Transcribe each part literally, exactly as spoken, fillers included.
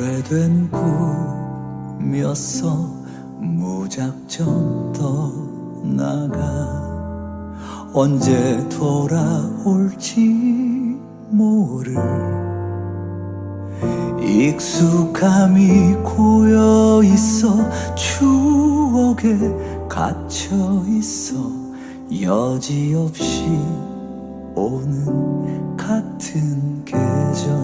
오래된 꿈이었어. 무작정 떠나가 언제 돌아올지 모를 익숙함이 고여있어. 추억에 갇혀있어. 여지없이 오는 같은 계절.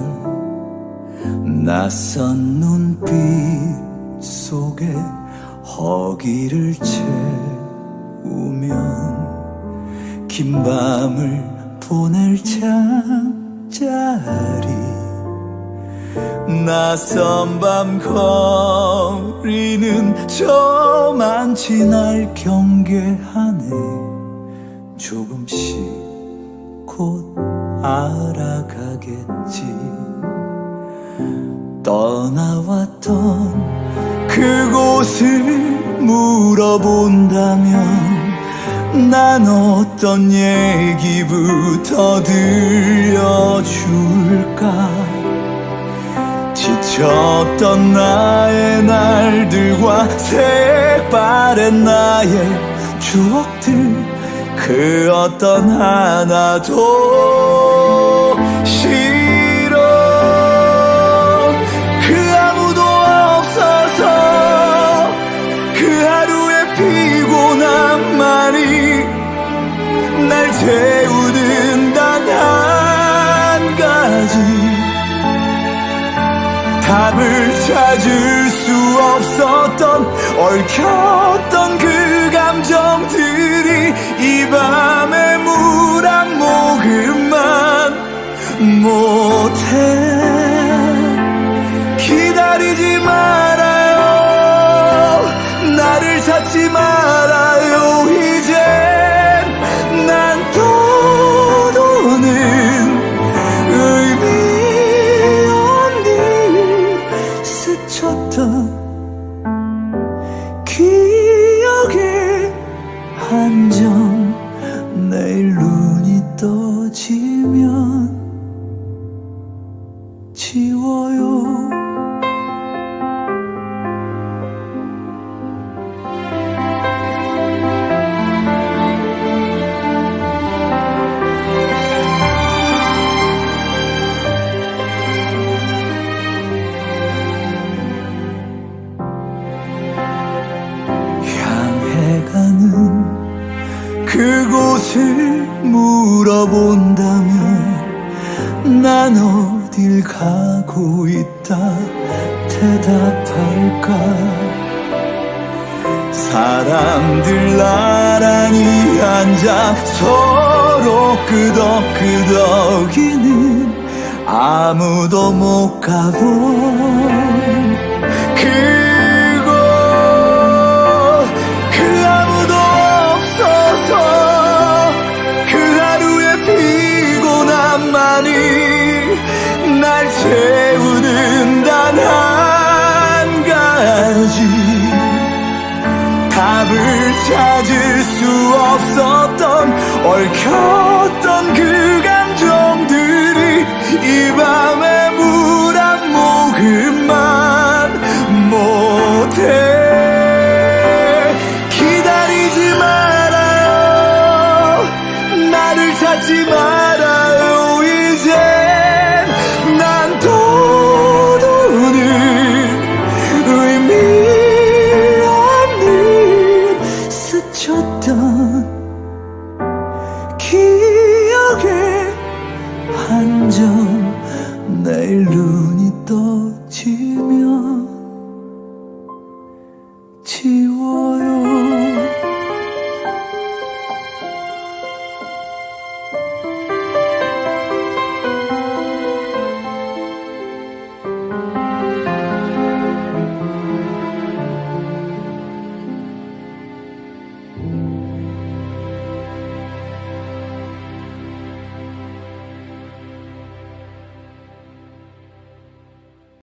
낯선 눈빛 속에 허기를 채우면 긴 밤을 보낼 잠자리. 낯선 밤 거리는 저만치 날 경계하네. 조금씩 곧 알아가겠지. 떠나왔던 그곳을 물어본다면 난 어떤 얘기부터 들려줄까. 지쳤던 나의 날들과 색바랜 나의 추억들, 그 어떤 하나도 싫어. 그 아무도 없어서 그 하루의 피곤함만이 날 채우는 단 한 가지. 답을 찾을 수 없었던 얽혔던 그 감정들이 이 밤의 물 한 모금만 못해. 기다리지 말아요. 나를 찾지 말아요. 이젠 난 떠도는 의미 스쳤던 기억의 한정. 내일 눈이 떠지면 지워요. 그곳을 물어본다면 난 어딜 가고 있다 대답할까. 사람들 나란히 앉아 서로 끄덕끄덕이는 아무도 못 가본 그 날 채우는 단 한 가지. 답을 찾을 수 없었던 얽혔던 그 감정들이 이 밤의 물 한 모금만 못해. 기다리지 말아요. 나를 찾지 말아요. 기억의 한정. 내일